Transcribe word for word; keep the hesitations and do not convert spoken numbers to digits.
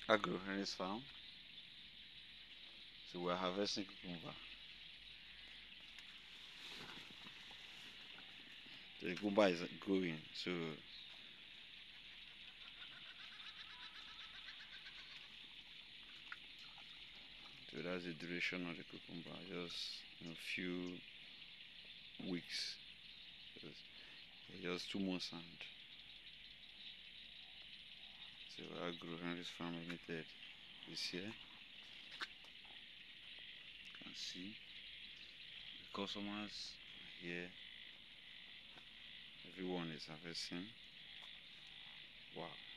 Agro Henry's farm. So we're harvesting cucumber. The cucumber is growing, so so that's the duration of the cucumber. Just you know, few weeks, just, just two months, and so Agro Henry's farm limited this year. You can see the customers are here. Everyone is harvesting. Wow.